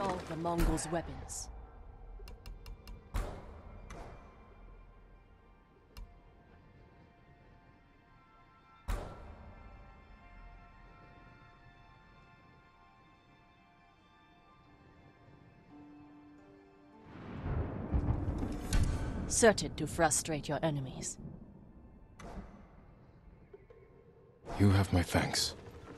all the Mongols' weapons. Certain to frustrate your enemies. You have my thanks.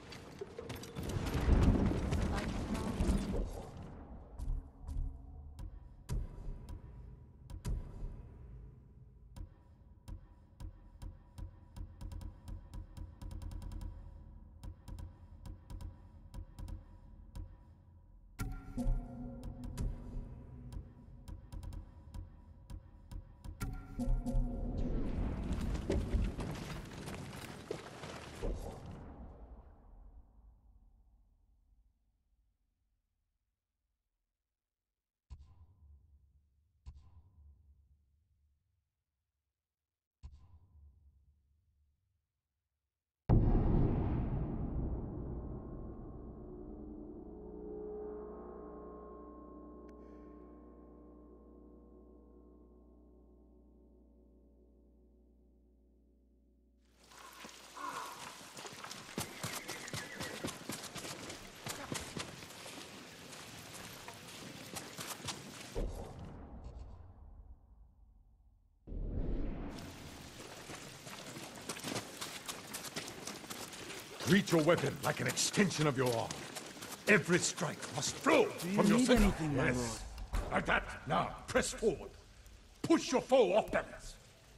Treat your weapon like an extension of your arm. Every strike must flow from your need center. anything, my lord? Like that. Now, press forward. Push your foe off balance.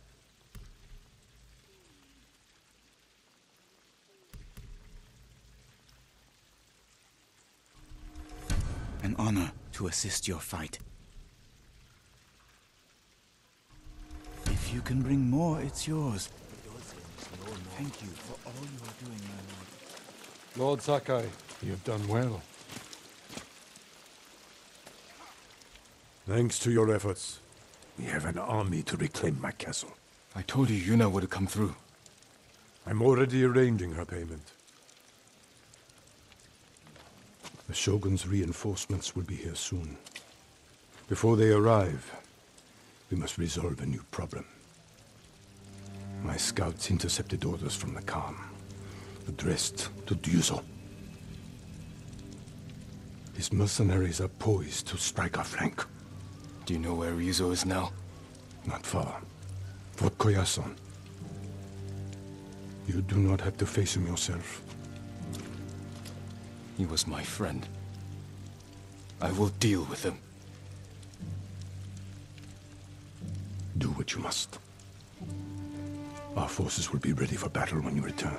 An honor to assist your fight. If you can bring more, it's yours. Thank you for all you are doing, my lord. Lord Sakai, you have done well. Thanks to your efforts, we have an army to reclaim my castle. I told you Yuna would come through. I'm already arranging her payment. The Shogun's reinforcements will be here soon. Before they arrive, we must resolve a new problem. My scouts intercepted orders from the Khan, addressed to Ryuzo. His mercenaries are poised to strike our flank. Do you know where Ryuzo is now? Not far. Fort Koyasan. You do not have to face him yourself. He was my friend. I will deal with him. Do what you must. Our forces will be ready for battle when you return.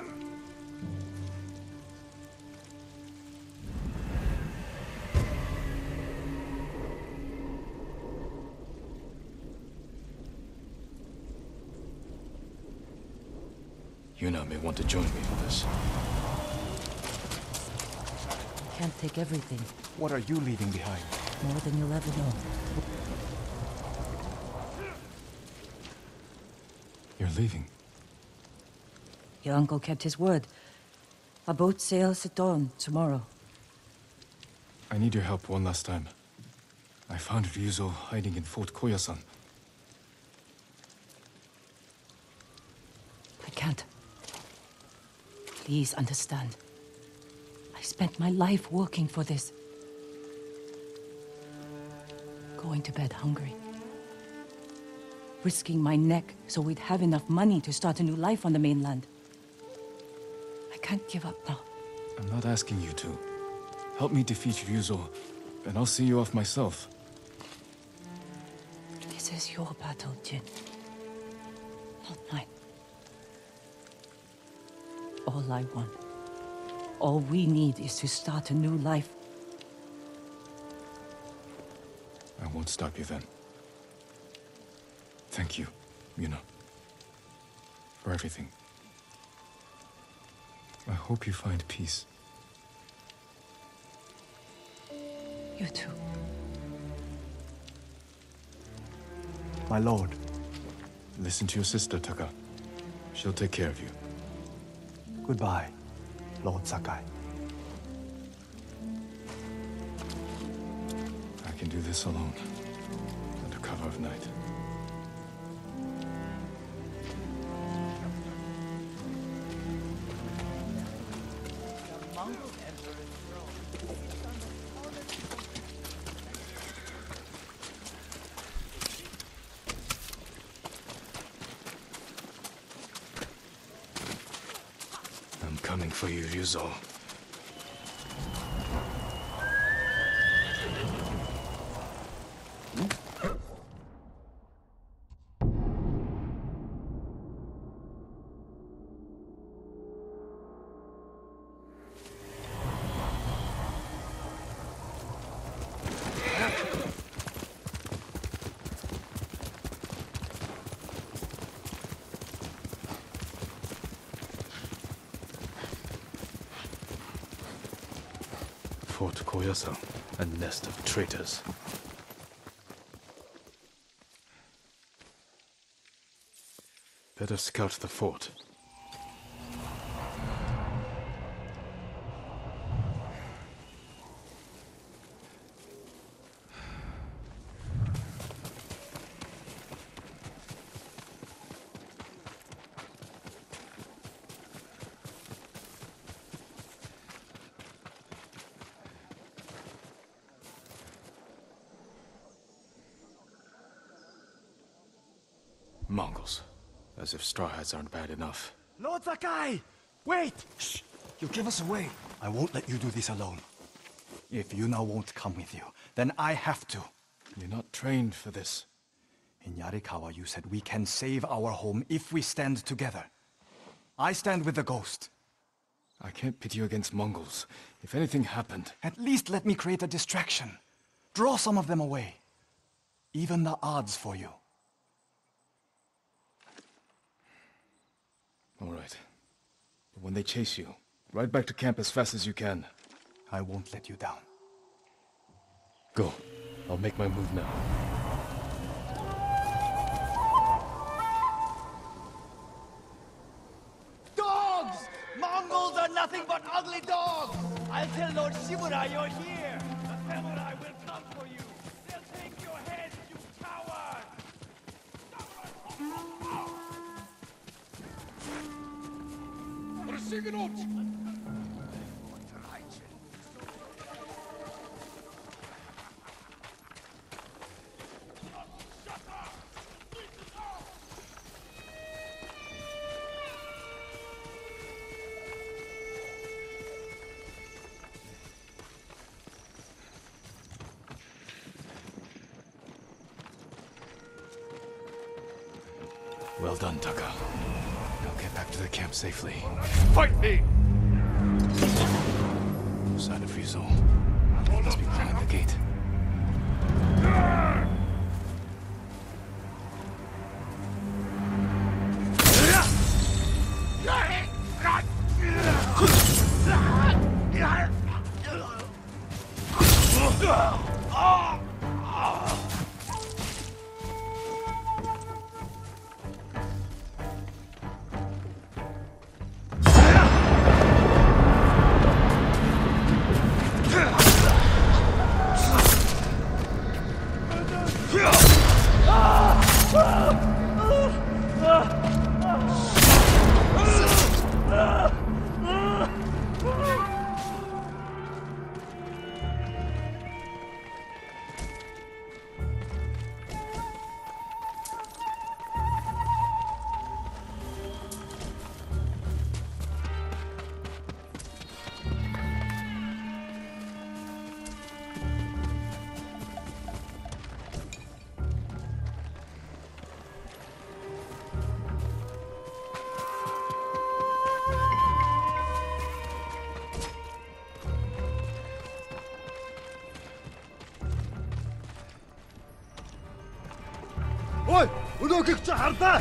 Yuna may want to join me in this. Can't take everything. What are you leaving behind? More than you'll ever know. You're leaving. Your uncle kept his word. Our boat sails at dawn tomorrow. I need your help one last time. I found Ryuzo hiding in Fort Koyasan. I can't. Please understand. I spent my life working for this. Going to bed hungry. Risking my neck so we'd have enough money to start a new life on the mainland. I can't give up now. I'm not asking you to. Help me defeat Ryuzo, and I'll see you off myself. This is your battle, Jin. Not mine. All I want, all we need is to start a new life. I won't stop you then. Thank you, Yuna. For everything. I hope you find peace. You too. My lord. Listen to your sister, Taka. She'll take care of you. Goodbye, Lord Sakai. this alone, under cover of night. I'm coming for you, Ryuzo. Fort Koyasan, a nest of traitors. Better scout the fort. Mongols. As if Straw Hats aren't bad enough. Lord Sakai! Wait! Shh! You give us away. I won't let you do this alone. If Yuna won't come with you, then I have to. You're not trained for this. In Yarikawa, you said we can save our home if we stand together. I stand with the ghost. I can't pit you against Mongols. If anything happened... At least let me create a distraction. Draw some of them away. Even the odds for you. All right. But when they chase you, ride back to camp as fast as you can. I won't let you down. Go. I'll make my move now. Dogs! Mongols are nothing but ugly dogs! I'll tell Lord Shimura you're here! The samurai will come for you! They'll take your head, you coward! Well done, Taka. Now get back to the camp safely. Fight me! No sign of Ryuzo. He must be behind the gate. Ой! Өнөөгч хардаа!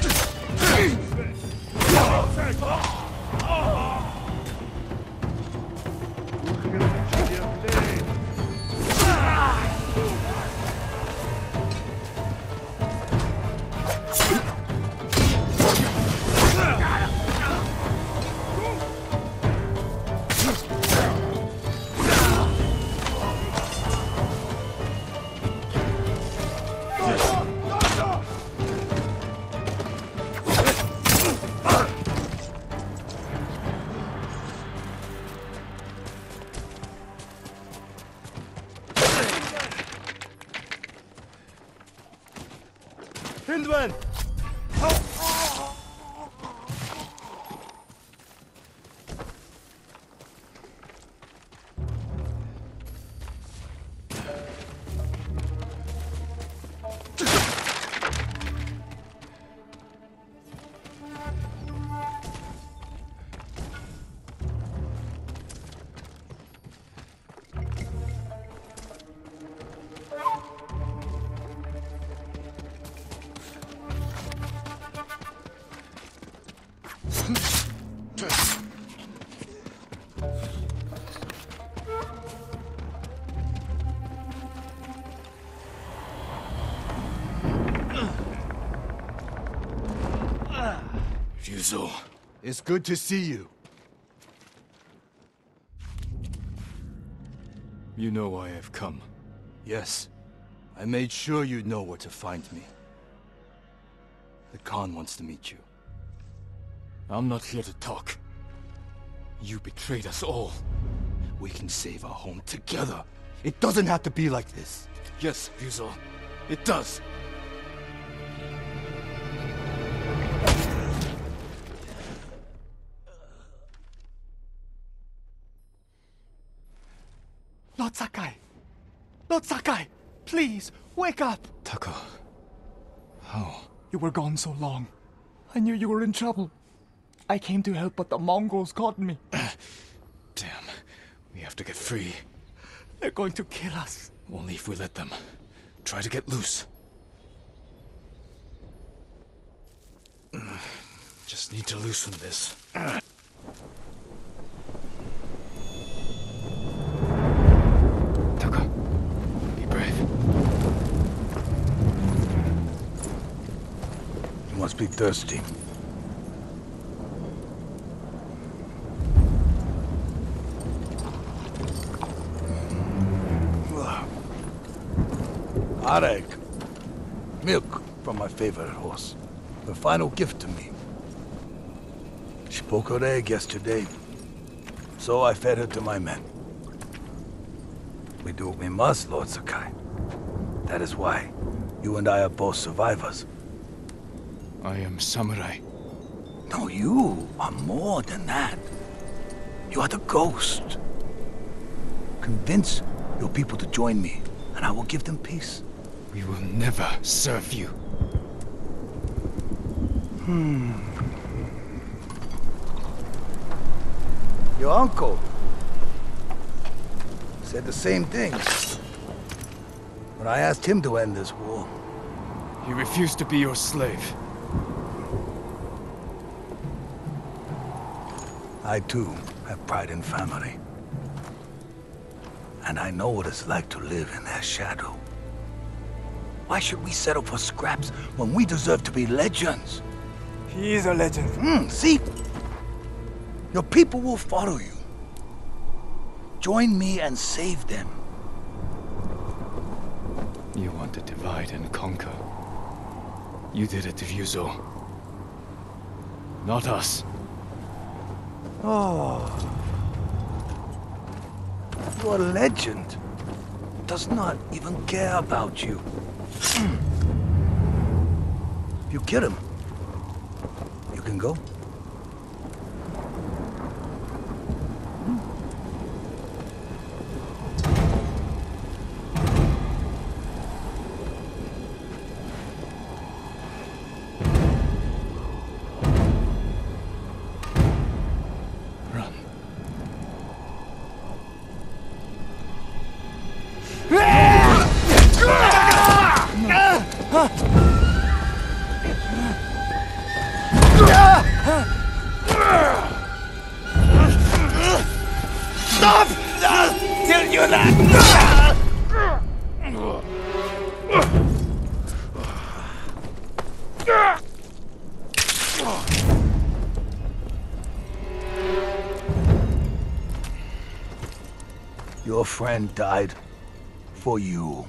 Hindman! Ryuzo. It's good to see you. You know why I've come. Yes. I made sure you'd know where to find me. The Khan wants to meet you. I'm not here to talk. You betrayed us all. We can save our home together. It doesn't have to be like this. Yes, Ryuzo. It does. Lord Sakai! Lord Sakai! Please, wake up! Taka. How? You were gone so long. I knew you were in trouble. I came to help, but the Mongols caught me. Damn. We have to get free. They're going to kill us. Only if we let them. Try to get loose. Just need to loosen this. Taka, be brave. You must be thirsty. Areg. Milk from my favorite horse. The final gift to me. She broke her egg yesterday, so I fed her to my men. We do what we must, Lord Sakai. That is why you and I are both survivors. I am samurai. No, you are more than that. You are the ghost. Convince your people to join me, and I will give them peace. We will never serve you. Your uncle said the same thing when I asked him to end this war. He refused to be your slave. I too have pride in family. And I know what it's like to live in their shadow. Why should we settle for scraps when we deserve to be legends? He is a legend. See? Your people will follow you. Join me and save them. You want to divide and conquer. You did it to Ryuzo. Not us. Your legend does not even care about you. If you kill him, you can go. Run. Stop! Tell you that! Your friend died for you.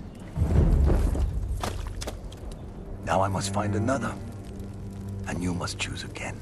Now I must find another, and you must choose again.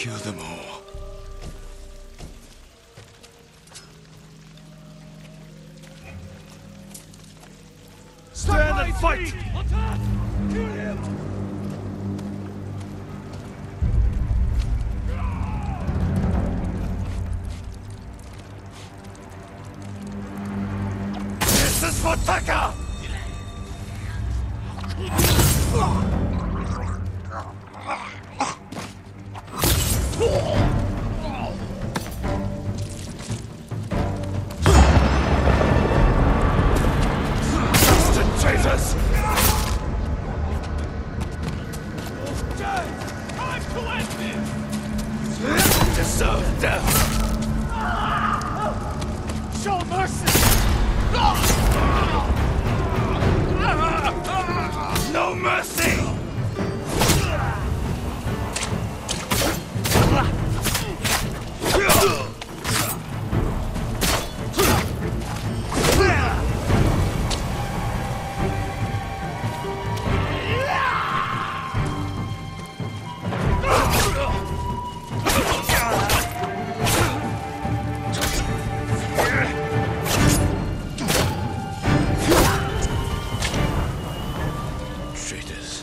kill them all. Stand and fight! Attack! Kill him! This is for Taka! Jesus! Time to end this! You deserve death! Show mercy! No mercy! Traitors.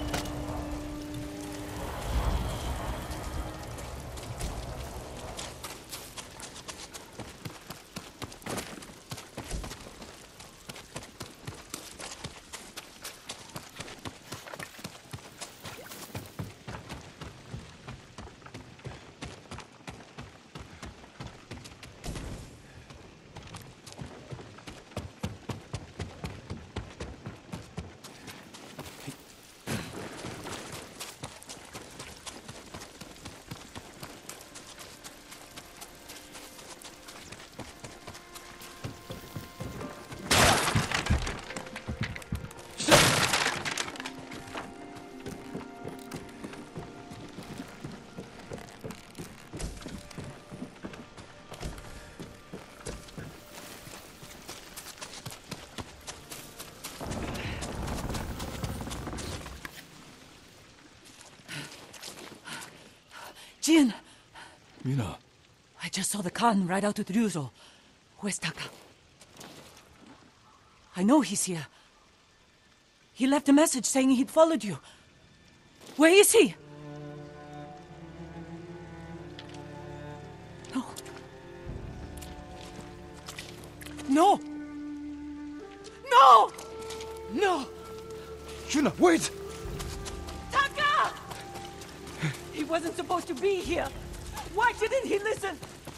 Jin, Mina, I just saw the Khan ride out with Ryuzo. Where's Taka? I know he's here. He left a message saying he'd followed you. Where is he? No. No! No! No! Yuna, wait! Taka! He wasn't supposed to be here. Why didn't he listen?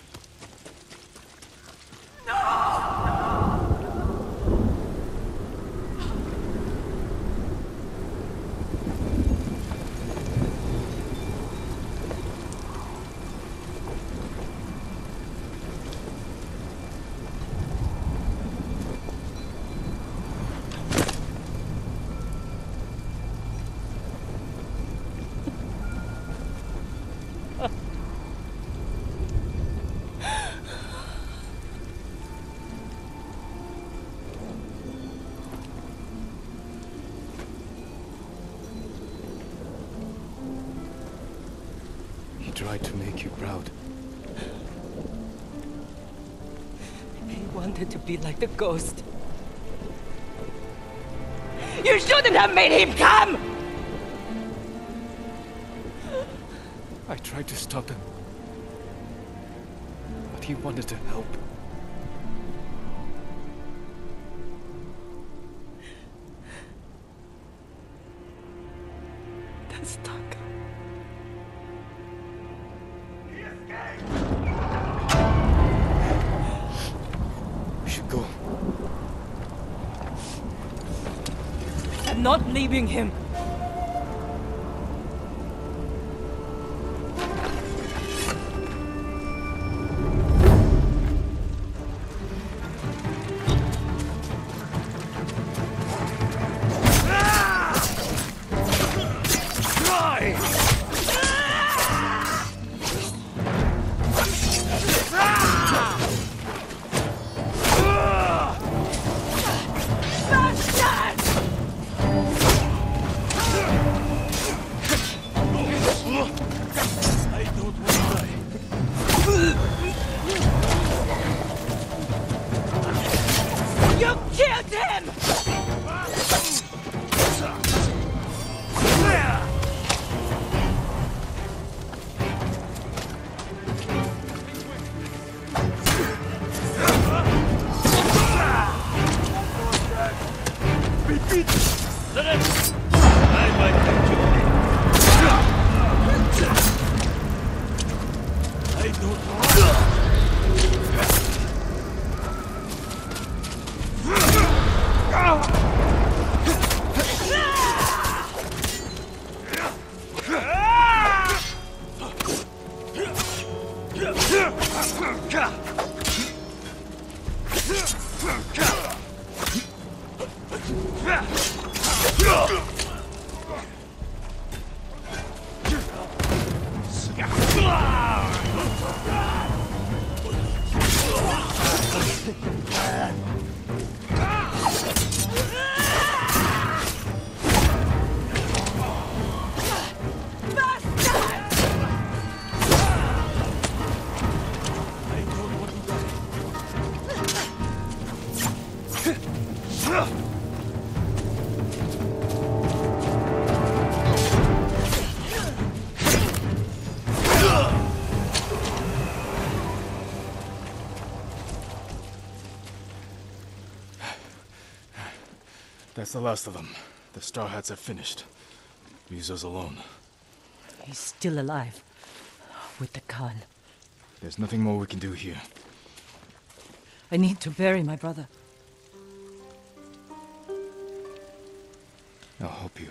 he tried to make you proud. He wanted to be like the ghost. You shouldn't have made him come! I tried to stop him. But he wanted to help. That's Taka. We should go. I'm not leaving him. You killed him! That's the last of them. The Straw Hats have finished. Ryuzo's alone. He's still alive. With the Khan. There's nothing more we can do here. I need to bury my brother. I'll help you.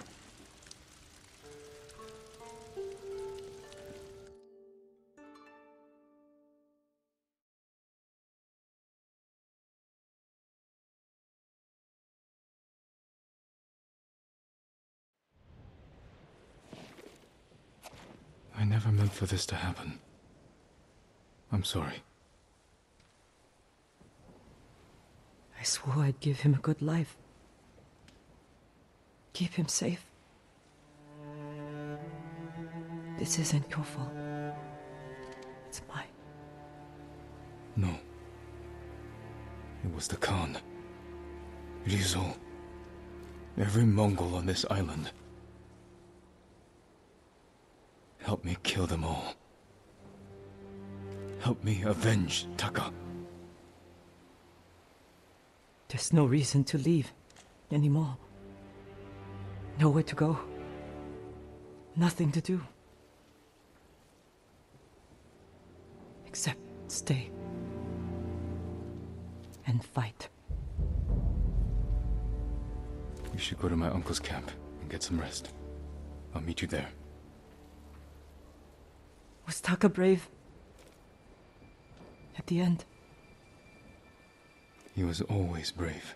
I never meant for this to happen. I'm sorry. I swore I'd give him a good life. Keep him safe. This isn't your fault. It's mine. No. It was the Khan. Ryuzo. Every Mongol on this island. Help me kill them all. Help me avenge Taka. There's no reason to leave anymore. Nowhere to go. Nothing to do. Except stay. And fight. You should go to my uncle's camp and get some rest. I'll meet you there. Was Taka brave? At the end? He was always brave.